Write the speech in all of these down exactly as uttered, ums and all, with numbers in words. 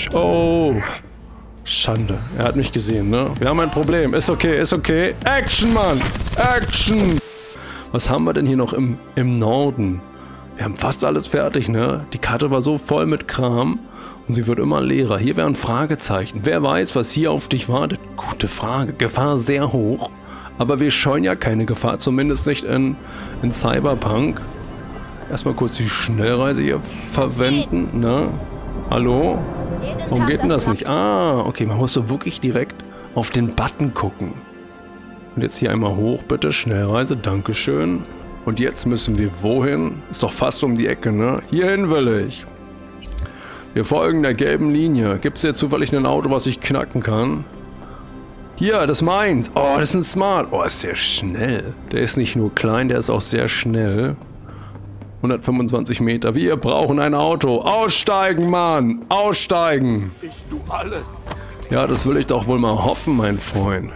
Oh. Schande. Er hat mich gesehen, ne? Wir haben ein Problem. Ist okay, ist okay. Action, Mann! Action! Was haben wir denn hier noch im, im Norden? Wir haben fast alles fertig, ne? Die Karte war so voll mit Kram und sie wird immer leerer. Hier wäre ein Fragezeichen. Wer weiß, was hier auf dich wartet? Gute Frage. Gefahr sehr hoch. Aber wir scheuen ja keine Gefahr, zumindest nicht in, in Cyberpunk. Erstmal kurz die Schnellreise hier verwenden, ne? Hallo? Warum geht denn das nicht? Ah, okay, man muss so wirklich direkt auf den Button gucken. Und jetzt hier einmal hoch, bitte. Schnellreise, dankeschön. Und jetzt müssen wir wohin? Ist doch fast um die Ecke, ne? Hierhin will ich. Wir folgen der gelben Linie. Gibt es hier zufällig ein Auto, was ich knacken kann? Hier, das ist meins. Oh, das ist ein Smart. Oh, ist der schnell. Der ist nicht nur klein, der ist auch sehr schnell. hundertfünfundzwanzig Meter. Wir brauchen ein Auto. Aussteigen, Mann. Aussteigen. Ich tu alles. Ja, das will ich doch wohl mal hoffen, mein Freund.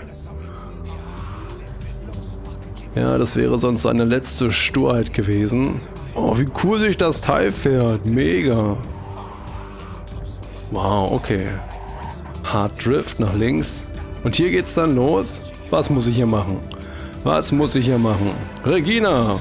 Ja, das wäre sonst seine letzte Sturheit gewesen. Oh, wie cool sich das Teil fährt. Mega. Wow, okay. Hard Drift nach links. Und hier geht's dann los. Was muss ich hier machen? Was muss ich hier machen? Regina!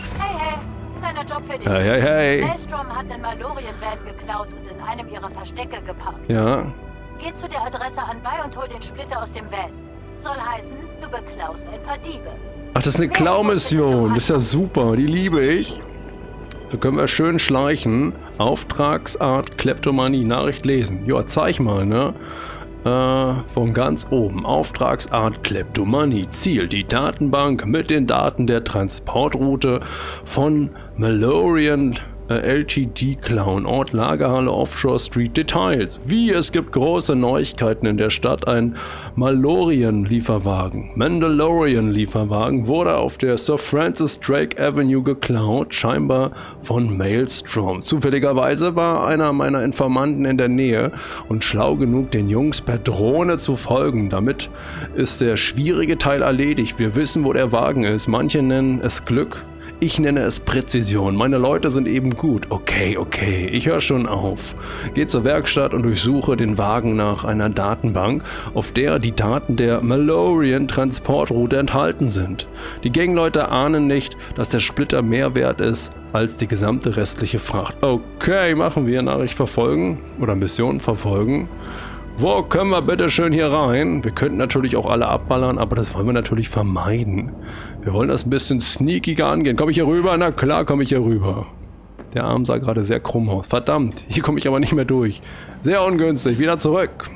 Job für dich. Hey, hey, hey. Maelstrom hat den Malorien-Van geklaut und in einem ihrer Verstecke geparkt. Ja. Geh zu der Adresse anbei und hol den Splitter aus dem Van. Soll heißen, du beklaust ein paar Diebe. Ach, das ist eine Klaumission. Das ist ja super. Die liebe ich. Da können wir schön schleichen. Auftragsart, Kleptomanie, Nachricht lesen. Ja, zeig mal, ne? Äh, von ganz oben. Auftragsart Kleptomanie. Ziel die Datenbank mit den Daten der Transportroute von Malorien äh, L T D klauen. Ort Lagerhalle Offshore Street. Details. Wie es gibt große Neuigkeiten in der Stadt. Ein Malorien-Lieferwagen. Mandalorian-Lieferwagen wurde auf der Sir Francis Drake Avenue geklaut. Scheinbar von Maelstrom. Zufälligerweise war einer meiner Informanten in der Nähe und schlau genug, den Jungs per Drohne zu folgen. Damit ist der schwierige Teil erledigt. Wir wissen, wo der Wagen ist. Manche nennen es Glück. Ich nenne es Präzision. Meine Leute sind eben gut. Okay, okay, ich höre schon auf. Geh zur Werkstatt und durchsuche den Wagen nach einer Datenbank, auf der die Daten der Malorien-Transportroute enthalten sind. Die Gangleute ahnen nicht, dass der Splitter mehr wert ist als die gesamte restliche Fracht. Okay, machen wir. Nachricht verfolgen oder Mission verfolgen. Wo können wir bitte schön hier rein? Wir könnten natürlich auch alle abballern, aber das wollen wir natürlich vermeiden. Wir wollen das ein bisschen sneakiger angehen. Komme ich hier rüber? Na klar, komme ich hier rüber. Der Arm sah gerade sehr krumm aus. Verdammt, hier komme ich aber nicht mehr durch. Sehr ungünstig. Wieder zurück.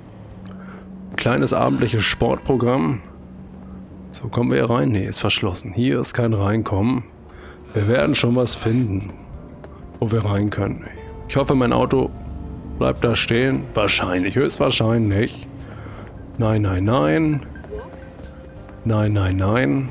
Kleines abendliches Sportprogramm. So, kommen wir hier rein? Ne, ist verschlossen. Hier ist kein Reinkommen. Wir werden schon was finden, wo wir rein können. Ich hoffe, mein Auto bleibt da stehen. Wahrscheinlich, höchstwahrscheinlich. Nein, nein, nein. Nein, nein, nein.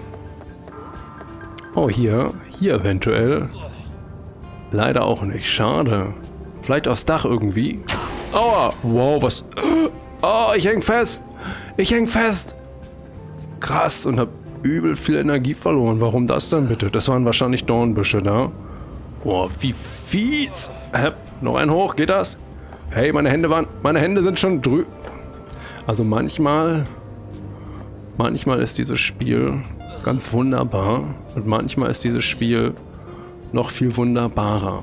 Oh, hier. Hier eventuell. Leider auch nicht. Schade. Vielleicht aufs Dach irgendwie. Aua. Wow, was... Oh, ich häng fest. Ich häng fest. Krass. Und hab übel viel Energie verloren. Warum das denn bitte? Das waren wahrscheinlich Dornbüsche da. Boah, wie fies. Hä? Noch ein hoch. Geht das? Hey, meine Hände waren... Meine Hände sind schon drü... Also manchmal... Manchmal ist dieses Spiel ganz wunderbar. Und manchmal ist dieses Spiel noch viel wunderbarer.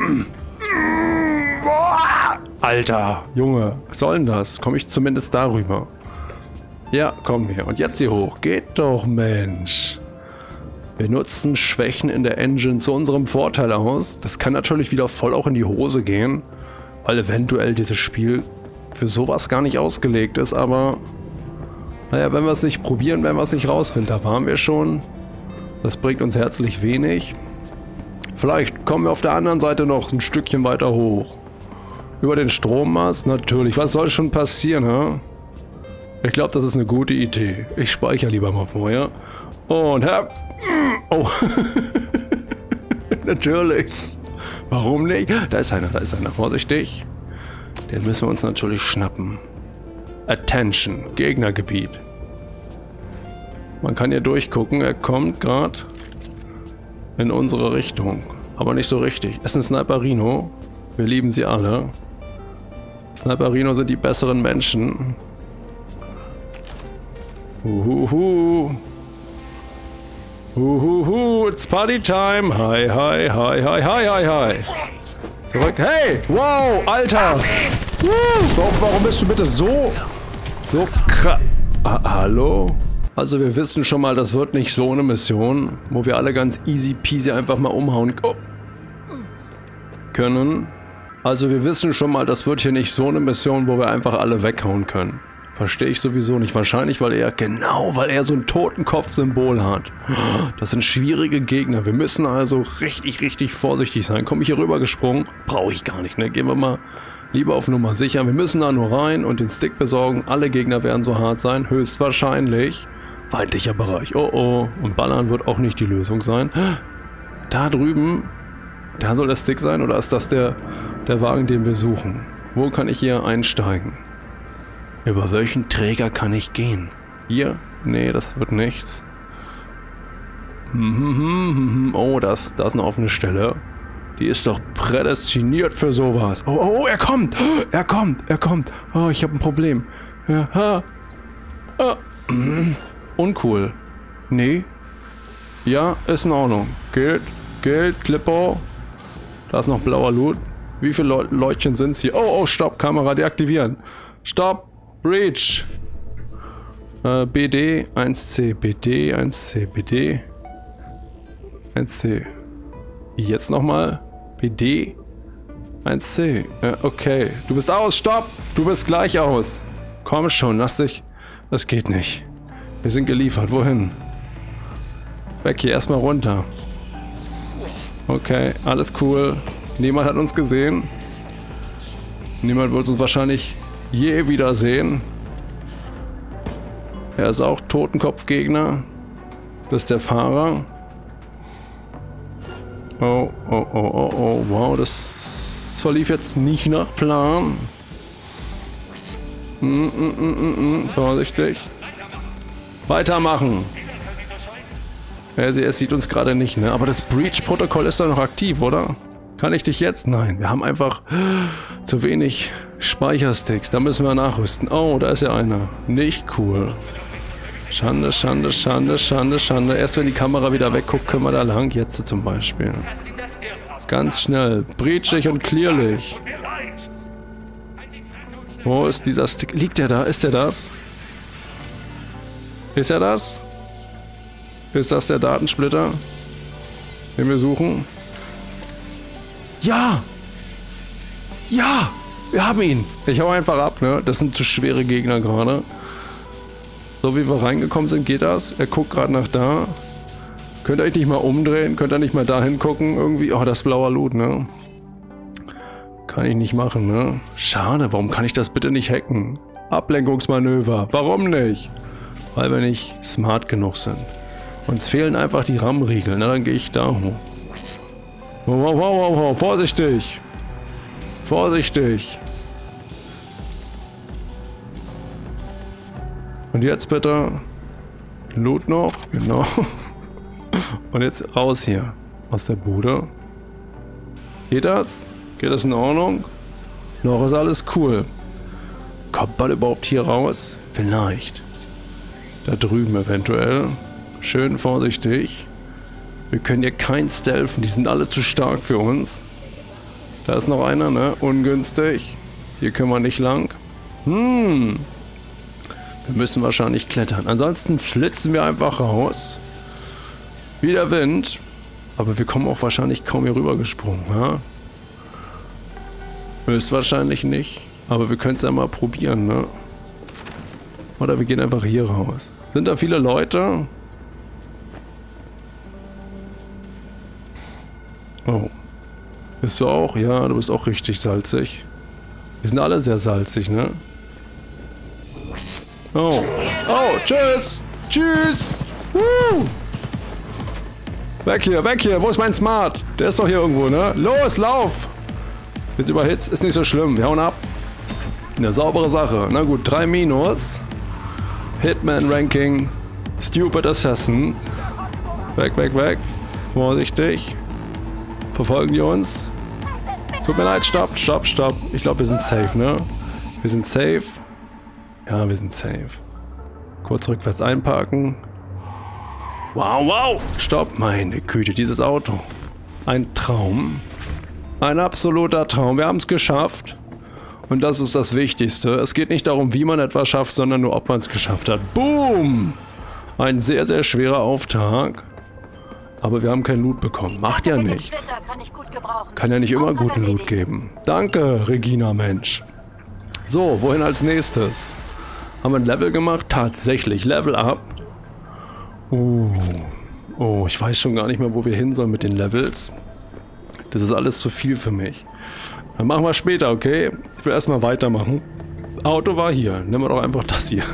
Alter, Junge, was soll denn das? Komme ich zumindest darüber? Ja, komm her. Und jetzt hier hoch. Geht doch, Mensch. Wir nutzen Schwächen in der Engine zu unserem Vorteil aus. Das kann natürlich wieder voll auch in die Hose gehen. Weil eventuell dieses Spiel für sowas gar nicht ausgelegt ist, aber naja, wenn wir es nicht probieren, werden wir es nicht rausfinden. Da waren wir schon. Das bringt uns herzlich wenig. Vielleicht kommen wir auf der anderen Seite noch ein Stückchen weiter hoch. Über den Strommast? Natürlich. Was soll schon passieren, hä? Ich glaube, das ist eine gute Idee. Ich speichere lieber mal vorher. Und hab... Oh. Natürlich. Warum nicht? Da ist einer, da ist einer. Vorsichtig. Den müssen wir uns natürlich schnappen. Attention. Gegnergebiet. Man kann hier durchgucken. Er kommt gerade in unsere Richtung. Aber nicht so richtig. Es ist ein Sniperino. Wir lieben sie alle. Sniperino sind die besseren Menschen. Uhuhu. Uhuhu, it's party time. Hi, hi, hi, hi, hi, hi, hi. Zurück. Hey, wow, Alter. Warum, warum bist du bitte so, so krass? Ah, hallo? Also wir wissen schon mal, das wird nicht so eine Mission, wo wir alle ganz easy peasy einfach mal umhauen können. Also wir wissen schon mal, das wird hier nicht so eine Mission, wo wir einfach alle weghauen können. Verstehe ich sowieso nicht. Wahrscheinlich, weil er, genau, weil er so ein Totenkopf-Symbol hat. Das sind schwierige Gegner. Wir müssen also richtig, richtig vorsichtig sein. Komme ich hier rüber gesprungen? Brauche ich gar nicht, ne? Gehen wir mal lieber auf Nummer sicher. Wir müssen da nur rein und den Stick besorgen. Alle Gegner werden so hart sein. Höchstwahrscheinlich. Feindlicher Bereich. Oh, oh. Und ballern wird auch nicht die Lösung sein. Da drüben, da soll der Stick sein? Oder ist das der, der Wagen, den wir suchen? Wo kann ich hier einsteigen? Über welchen Träger kann ich gehen? Hier? Nee, das wird nichts. Oh, das, das ist eine offene Stelle. Die ist doch prädestiniert für sowas. Oh, oh, oh, er kommt! Er kommt! Er kommt! Oh, ich habe ein Problem. Ja, ha. Ah. Uncool. Nee. Ja, ist in Ordnung. Gilt, gilt, Clippo. Da ist noch blauer Loot. Wie viele Le Leutchen sind es hier? Oh, oh, stopp, Kamera deaktivieren. Stopp! Breach. Äh, B D, eins C, B D, eins C, B D. eins C. Jetzt nochmal. B D, eins C. Äh, okay. Du bist aus, stopp! Du bist gleich aus. Komm schon, lass dich. Das geht nicht. Wir sind geliefert. Wohin? Weg hier, erstmal runter. Okay, alles cool. Niemand hat uns gesehen. Niemand wird uns wahrscheinlich je wiedersehen. Er ist auch Totenkopfgegner. Das ist der Fahrer. Oh, oh, oh, oh, oh, wow, das, das verlief jetzt nicht nach Plan. Mm, mm, mm, mm, mm. Vorsichtig. Weitermachen. Er, er sieht uns gerade nicht, ne? Aber das Breach-Protokoll ist doch noch aktiv, oder? Kann ich dich jetzt? Nein, wir haben einfach zu wenig Speichersticks. Da müssen wir nachrüsten. Oh, da ist ja einer. Nicht cool. Schande, Schande, Schande, Schande, Schande. Erst wenn die Kamera wieder wegguckt, können wir da lang. Jetzt zum Beispiel. Ganz schnell. Breachig und clearlich. Wo ist dieser Stick? Liegt der da? Ist der das? Ist er das? Ist das der Datensplitter, den wir suchen? Ja! Ja! Wir haben ihn! Ich hau einfach ab, ne? Das sind zu schwere Gegner gerade. So wie wir reingekommen sind, geht das. Er guckt gerade nach da. Könnt ihr euch nicht mal umdrehen? Könnt ihr nicht mal da hingucken? Irgendwie. Oh, das blaue Loot, ne? Kann ich nicht machen, ne? Schade, warum kann ich das bitte nicht hacken? Ablenkungsmanöver. Warum nicht? Weil wir nicht smart genug sind. Uns fehlen einfach die RAM-Riegel. Na, dann gehe ich da hoch. Wow, wow, wow, wow. Vorsichtig. Vorsichtig. Und jetzt bitte Loot noch. Genau. Und jetzt raus hier. Aus der Bude. Geht das? Geht das in Ordnung? Noch ist alles cool. Kommt man überhaupt hier raus? Vielleicht. Da drüben eventuell. Schön vorsichtig. Wir können hier kein stealthen. Die sind alle zu stark für uns. Da ist noch einer, ne? Ungünstig. Hier können wir nicht lang. Hm. Wir müssen wahrscheinlich klettern. Ansonsten flitzen wir einfach raus. Wie der Wind. Aber wir kommen auch wahrscheinlich kaum hier rüber gesprungen, ja? Höchstwahrscheinlich nicht. Aber wir können es ja mal probieren, ne? Oder wir gehen einfach hier raus. Sind da viele Leute? Oh. Bist du auch? Ja, du bist auch richtig salzig. Wir sind alle sehr salzig, ne? Oh. Oh, tschüss. Tschüss. Woo. Weg hier, weg hier. Wo ist mein Smart? Der ist doch hier irgendwo, ne? Los, lauf. Wird überhitzt. Ist nicht so schlimm. Wir hauen ab. Eine saubere Sache. Na gut, drei Minus. Hitman Ranking. Stupid Assassin. Weg, weg, weg. Vorsichtig. Verfolgen die uns? Tut mir leid, stopp, stopp, stopp. Ich glaube, wir sind safe, ne? Wir sind safe. Ja, wir sind safe. Kurz rückwärts einparken. Wow, wow. Stopp, meine Güte, dieses Auto. Ein Traum. Ein absoluter Traum. Wir haben es geschafft. Und das ist das Wichtigste. Es geht nicht darum, wie man etwas schafft, sondern nur, ob man es geschafft hat. Boom! Ein sehr, sehr schwerer Auftrag. Aber wir haben kein Loot bekommen. Macht ja nichts. Kann ja nicht immer guten Loot geben. Danke, Regina, Mensch. So, wohin als nächstes? Haben wir ein Level gemacht? Tatsächlich. Level up. Oh. Oh, ich weiß schon gar nicht mehr, wo wir hin sollen mit den Levels. Das ist alles zu viel für mich. Dann machen wir später, okay? Ich will erstmal weitermachen. Auto war hier. Nehmen wir doch einfach das hier.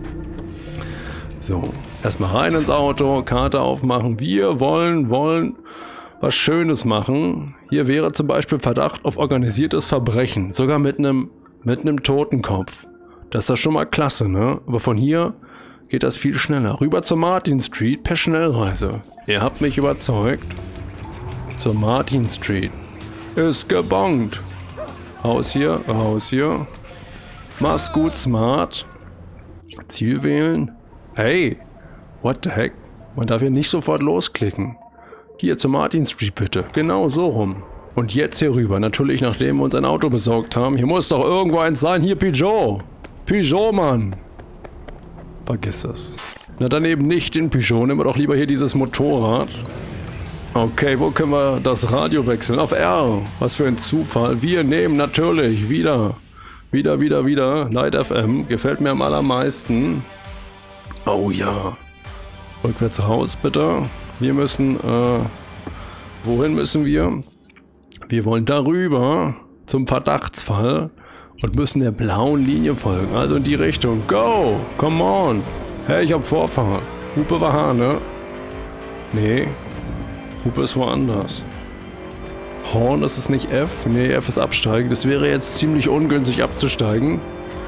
So, erstmal rein ins Auto, Karte aufmachen. Wir wollen, wollen was Schönes machen. Hier wäre zum Beispiel Verdacht auf organisiertes Verbrechen. Sogar mit einem mit einem Totenkopf. Das ist das schon mal klasse, ne? Aber von hier geht das viel schneller. Rüber zur Martin Street per Schnellreise. Ihr habt mich überzeugt. Zur Martin Street. Ist gebongt. Raus hier, raus hier. Mach's gut, smart. Ziel wählen. Hey, what the heck? Man darf hier nicht sofort losklicken. Hier zur Martin Street bitte. Genau so rum. Und jetzt hier rüber. Natürlich, nachdem wir uns ein Auto besorgt haben. Hier muss doch irgendwo eins sein. Hier, Peugeot. Peugeot, Mann. Vergiss es. Na, dann eben nicht den Peugeot. Nehmen wir doch lieber hier dieses Motorrad. Okay, wo können wir das Radio wechseln? Auf R. Was für ein Zufall. Wir nehmen natürlich wieder. Wieder, wieder, wieder. Light F M. Gefällt mir am allermeisten. Oh ja. Rückwärts raus, bitte. Wir müssen, äh... wohin müssen wir? Wir wollen darüber zum Verdachtsfall und müssen der blauen Linie folgen. Also in die Richtung. Go! Come on! Hey, ich hab Vorfahrt. Hupe war H, ne? Nee. Hupe ist woanders. Horn, ist es nicht F? Nee, F ist absteigen. Das wäre jetzt ziemlich ungünstig abzusteigen.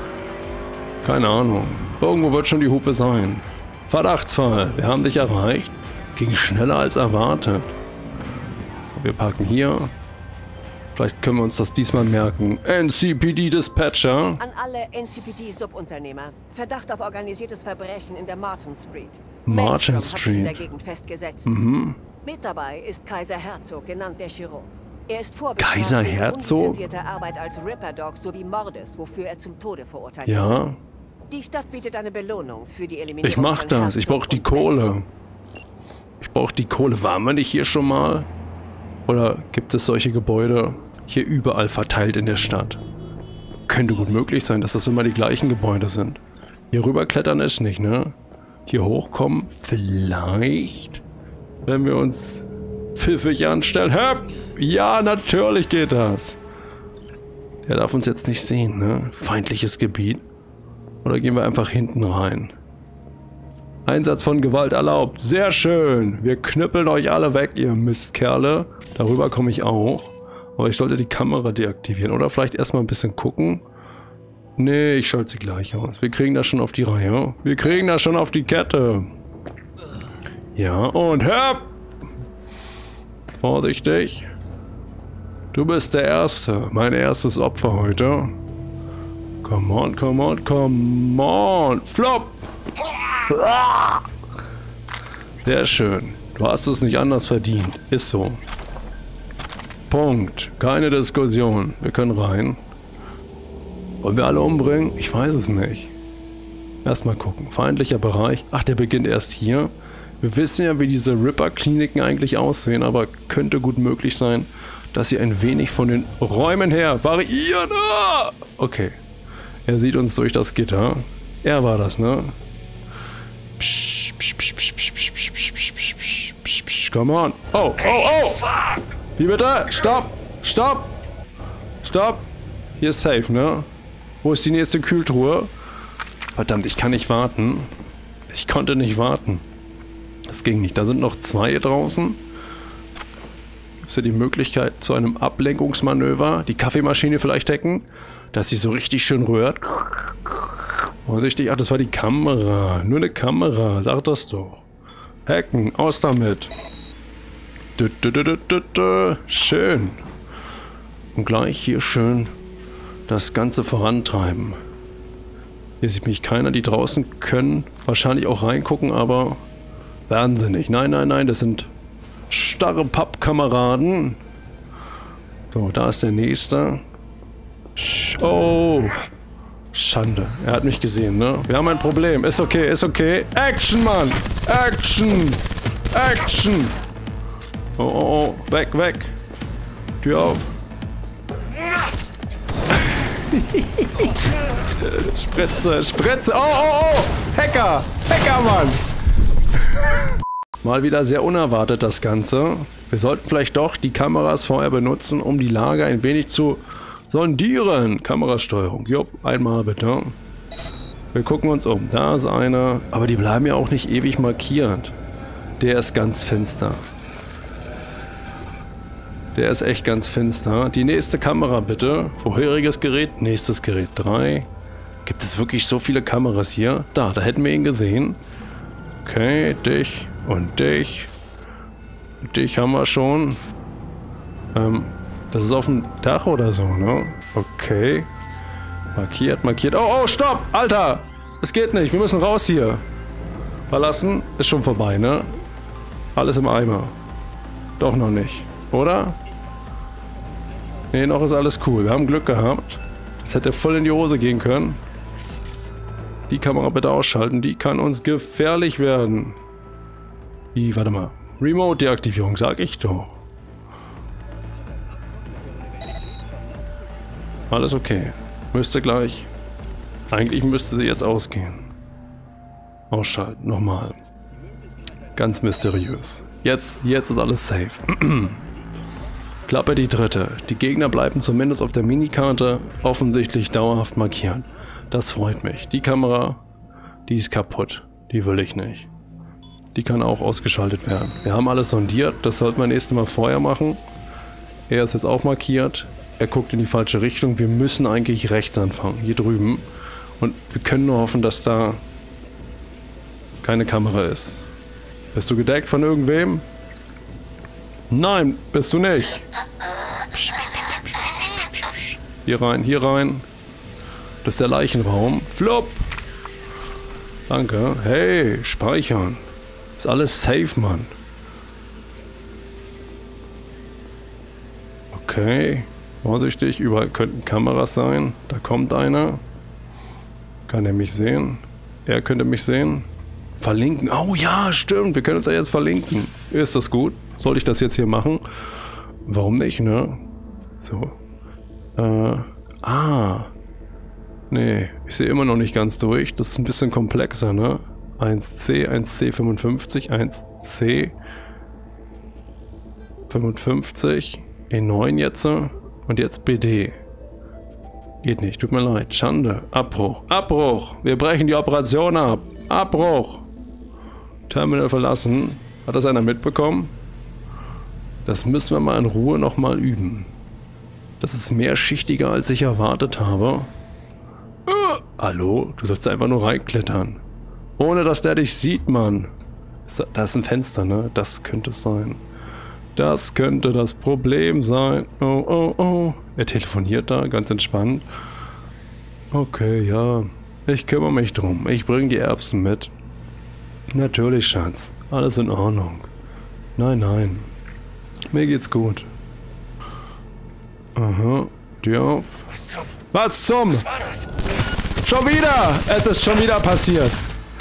Keine Ahnung. Irgendwo wird schon die Hupe sein. Verdachtsfall. Wir haben dich erreicht. Ging schneller als erwartet. Wir parken hier. Vielleicht können wir uns das diesmal merken. N C P D Dispatcher. An alle N C P D-Subunternehmer. Verdacht auf organisiertes Verbrechen in der Martin Street. Martin Street. Hat sich in der Gegend festgesetzt. Mhm. Mit dabei ist Kaiser Herzog, genannt der Chirurg. Er ist Kaiser Herzog? Unlizenzierte Arbeit als Ripper-Dog sowie Mordes, wofür er zum Tode verurteilt ja. wurde. Ja. Die Stadt bietet eine Belohnung für die Eliminierung. Ich mach das. Ich brauche die Kohle. Ich brauche die Kohle. Waren wir nicht hier schon mal? Oder gibt es solche Gebäude hier überall verteilt in der Stadt? Könnte gut möglich sein, dass das immer die gleichen Gebäude sind. Hier rüber klettern ist nicht, ne? Hier hochkommen vielleicht, wenn wir uns pfiffig anstellen. Höp! Ja, natürlich geht das. Der darf uns jetzt nicht sehen, ne? Feindliches Gebiet. Oder gehen wir einfach hinten rein? Einsatz von Gewalt erlaubt. Sehr schön. Wir knüppeln euch alle weg, ihr Mistkerle. Darüber komme ich auch. Aber ich sollte die Kamera deaktivieren. Oder vielleicht erstmal ein bisschen gucken. Nee, ich schalte sie gleich aus. Wir kriegen das schon auf die Reihe. Wir kriegen das schon auf die Kette. Ja, und hör! Vorsichtig. Du bist der Erste. Mein erstes Opfer heute. Come on, come on, come on. Flop! Sehr schön. Du hast es nicht anders verdient. Ist so. Punkt. Keine Diskussion. Wir können rein. Wollen wir alle umbringen? Ich weiß es nicht. Erstmal gucken. Feindlicher Bereich. Ach, der beginnt erst hier. Wir wissen ja, wie diese Ripper-Kliniken eigentlich aussehen, aber könnte gut möglich sein, dass sie ein wenig von den Räumen her variieren. Ah! Okay. Er sieht uns durch das Gitter. Er war das, ne? Psch, psch, psch, psch, psch, psch, psch, psch, psch, psch, psch, psch, come on. Oh, oh, oh! Wie bitte? Stopp! Stopp! Stopp! Hier ist safe, ne? Wo ist die nächste Kühltruhe? Verdammt, ich kann nicht warten. Ich konnte nicht warten. Das ging nicht. Da sind noch zwei draußen. Gibt es ja die Möglichkeit zu einem Ablenkungsmanöver. Die Kaffeemaschine vielleicht hacken, dass sie so richtig schön rührt. Vorsichtig. Ach, das war die Kamera. Nur eine Kamera. Sag das doch. Hacken. Aus damit. Dü, dü, dü, dü, dü, dü. Schön. Und gleich hier schön das Ganze vorantreiben. Hier sieht mich keiner. Die draußen können wahrscheinlich auch reingucken, aber werden sie nicht. Nein, nein, nein, das sind starre Pappkameraden. So, da ist der nächste. Oh, Schande. Er hat mich gesehen, ne? Wir haben ein Problem. Ist okay, ist okay. Action, Mann! Action! Action! Oh, oh, oh. Weg, weg. Tür auf. Spritze, Spritze. Oh, oh, oh. Hacker. Hacker, Mann. Mal wieder sehr unerwartet das Ganze. Wir sollten vielleicht doch die Kameras vorher benutzen, um die Lage ein wenig zu sondieren. Kamerasteuerung. Jupp, einmal bitte. Wir gucken uns um. Da ist einer. Aber die bleiben ja auch nicht ewig markiert. Der ist ganz finster. Der ist echt ganz finster. Die nächste Kamera bitte. Vorheriges Gerät, nächstes Gerät. drei. Gibt es wirklich so viele Kameras hier? Da, da hätten wir ihn gesehen. Okay, dich und dich. Dich haben wir schon. Ähm, das ist auf dem Dach oder so, ne? Okay. Markiert, markiert. Oh, oh, stopp! Alter! Es geht nicht, wir müssen raus hier. Verlassen ist schon vorbei, ne? Alles im Eimer. Doch noch nicht. Oder? Ne, noch ist alles cool. Wir haben Glück gehabt. Das hätte voll in die Hose gehen können. Die Kamera bitte ausschalten. Die kann uns gefährlich werden. Die, warte mal. Remote-Deaktivierung, sag ich doch. Alles okay. Müsste gleich. Eigentlich müsste sie jetzt ausgehen. Ausschalten. Nochmal. Ganz mysteriös. Jetzt, jetzt ist alles safe. Klappe die dritte. Die Gegner bleiben zumindest auf der Minikarte offensichtlich dauerhaft markiert. Das freut mich. Die Kamera, die ist kaputt. Die will ich nicht. Die kann auch ausgeschaltet werden. Wir haben alles sondiert. Das sollten wir nächstes Mal vorher machen. Er ist jetzt auch markiert. Er guckt in die falsche Richtung. Wir müssen eigentlich rechts anfangen. Hier drüben. Und wir können nur hoffen, dass da keine Kamera ist. Bist du gedeckt von irgendwem? Nein, bist du nicht. Hier rein, hier rein. Das ist der Leichenraum. Flop. Danke. Hey, speichern. Ist alles safe, Mann. Okay. Vorsichtig, überall könnten Kameras sein. Da kommt einer. Kann er mich sehen? Er könnte mich sehen. Verlinken. Oh ja, stimmt. Wir können uns ja jetzt verlinken. Ist das gut? Soll ich das jetzt hier machen? Warum nicht, ne? So. Äh. Ah. Nee, ich sehe immer noch nicht ganz durch. Das ist ein bisschen komplexer, ne? eins C, eins C fünfundfünfzig, eins C fünfundfünfzig, E neun jetzt und jetzt B D. Geht nicht, tut mir leid. Schande. Abbruch. Abbruch! Wir brechen die Operation ab. Abbruch! Terminal verlassen. Hat das einer mitbekommen? Das müssen wir mal in Ruhe nochmal üben. Das ist mehrschichtiger, als ich erwartet habe. Uh, hallo? Du sollst einfach nur reinklettern. Ohne, dass der dich sieht, Mann. Da ist ein Fenster, ne? Das könnte es sein. Das könnte das Problem sein. Oh, oh, oh. Er telefoniert da, ganz entspannt. Okay, ja. Ich kümmere mich drum. Ich bringe die Erbsen mit. Natürlich, Schatz. Alles in Ordnung. Nein, nein. Mir geht's gut. Aha. Tür auf. Was zum? Was war das? Schon wieder! Es ist schon wieder passiert.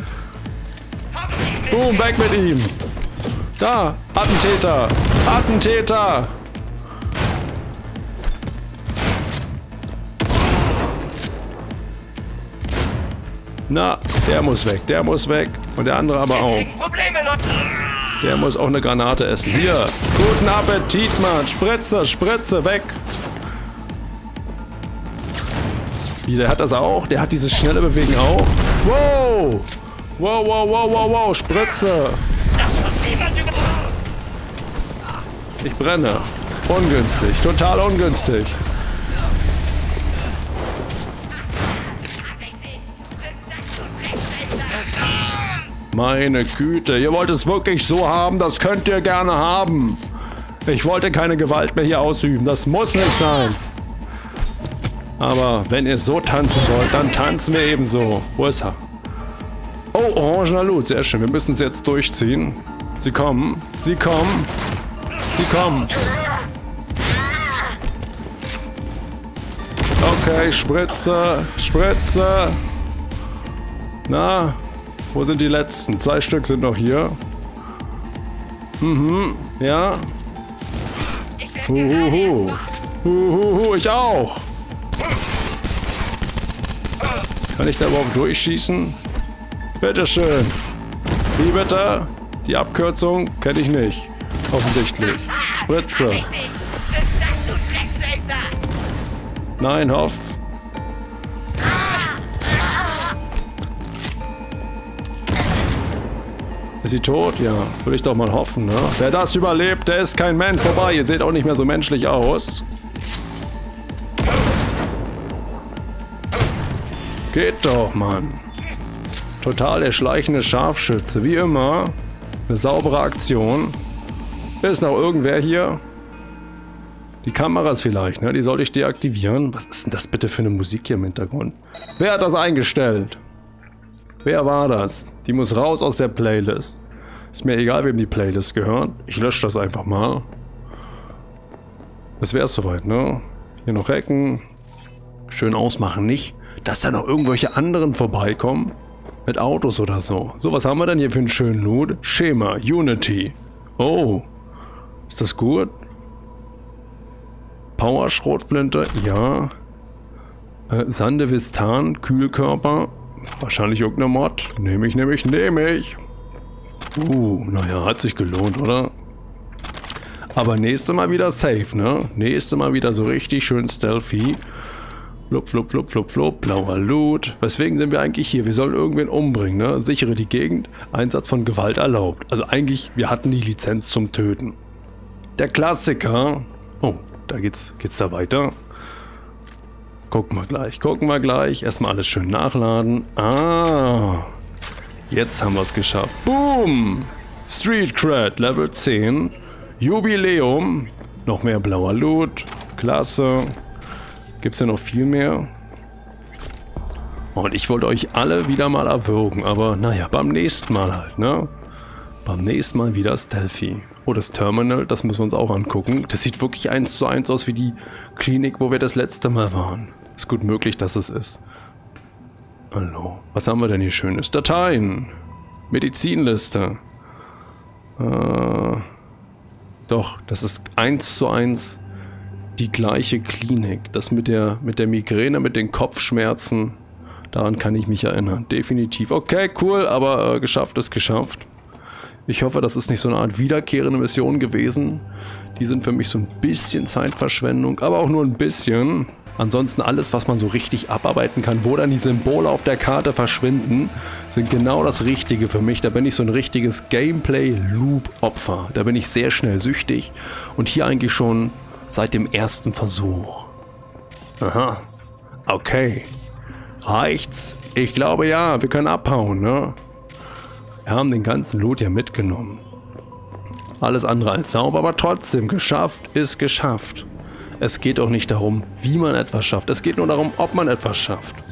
Boom, weg mit ihm. Da, Attentäter. Attentäter. Na, der muss weg, der muss weg. Und der andere aber auch. Der muss auch eine Granate essen. Hier, guten Appetit, Mann. Spritze, Spritze, weg. Wie, der hat das auch? Der hat dieses schnelle Bewegen auch? Wow! Wow, wow, wow, wow, wow, Spritze! Ich brenne. Ungünstig, total ungünstig. Meine Güte, ihr wollt es wirklich so haben? Das könnt ihr gerne haben. Ich wollte keine Gewalt mehr hier ausüben. Das muss nicht sein. Aber wenn ihr so tanzen wollt, dann tanzen wir ebenso. Wo ist er? Oh, orangener Loot. Sehr schön. Wir müssen es jetzt durchziehen. Sie kommen. Sie kommen. Sie kommen. Okay, Spritze. Spritze. Na, wo sind die letzten? Zwei Stück sind noch hier. Mhm, ja. Huhuhu. Huhuhu, ich auch. Kann ich da überhaupt durchschießen? Bitteschön. Wie bitte? Die Abkürzung kenne ich nicht. Offensichtlich. Spritze. Nein, Hoff. Ist sie tot? Ja, würde ich doch mal hoffen, ne? Wer das überlebt, der ist kein Mensch. Vorbei, ihr seht auch nicht mehr so menschlich aus. Geht doch, Mann. Total der schleichende Scharfschütze, wie immer. Eine saubere Aktion. Ist noch irgendwer hier? Die Kameras vielleicht, ne? Die soll ich deaktivieren. Was ist denn das bitte für eine Musik hier im Hintergrund? Wer hat das eingestellt? Wer war das? Die muss raus aus der Playlist. Ist mir egal, wem die Playlist gehört. Ich lösche das einfach mal. Das wäre es soweit, ne? Hier noch Ecken. Schön ausmachen, nicht? Dass da noch irgendwelche anderen vorbeikommen. Mit Autos oder so. So, was haben wir denn hier für einen schönen Loot? Schema, Unity. Oh. Ist das gut? Power, Schrotflinte, ja. Äh, Sandevistan, Kühlkörper. Wahrscheinlich irgendeine Mod. Nehme ich, nehme ich, nehme ich. Uh, naja, hat sich gelohnt, oder? Aber nächstes Mal wieder safe, ne? Nächstes Mal wieder so richtig schön stealthy. Flup, flup, flup, flup, flup. Blauer Loot. Weswegen sind wir eigentlich hier? Wir sollen irgendwen umbringen, ne? Sichere die Gegend. Einsatz von Gewalt erlaubt. Also eigentlich, wir hatten die Lizenz zum Töten. Der Klassiker. Oh, da geht's, geht's da weiter. Gucken wir gleich, gucken wir gleich. Erstmal alles schön nachladen. Ah, jetzt haben wir es geschafft. Boom! Street Cred, Level zehn. Jubiläum. Noch mehr blauer Loot. Klasse. Gibt es ja noch viel mehr. Und ich wollte euch alle wieder mal erwürgen. Aber naja, beim nächsten Mal halt, ne? Beim nächsten Mal wieder Stealthy. Oh, das Terminal, das müssen wir uns auch angucken. Das sieht wirklich eins zu eins aus wie die Klinik, wo wir das letzte Mal waren. Ist gut möglich, dass es ist. Hallo. Was haben wir denn hier Schönes? Dateien. Medizinliste. Äh, doch, das ist eins zu eins die gleiche Klinik. Das mit der, mit der Migräne, mit den Kopfschmerzen. Daran kann ich mich erinnern. Definitiv. Okay, cool, aber äh, geschafft ist geschafft. Ich hoffe, das ist nicht so eine Art wiederkehrende Mission gewesen. Die sind für mich so ein bisschen Zeitverschwendung, aber auch nur ein bisschen. Ansonsten alles, was man so richtig abarbeiten kann, wo dann die Symbole auf der Karte verschwinden, sind genau das Richtige für mich. Da bin ich so ein richtiges Gameplay-Loop-Opfer. Da bin ich sehr schnell süchtig und hier eigentlich schon seit dem ersten Versuch. Aha. Okay. Reicht's? Ich glaube ja, wir können abhauen, ne? Wir haben den ganzen Loot ja mitgenommen. Alles andere als sauber, aber trotzdem, geschafft ist geschafft. Es geht auch nicht darum, wie man etwas schafft. Es geht nur darum, ob man etwas schafft.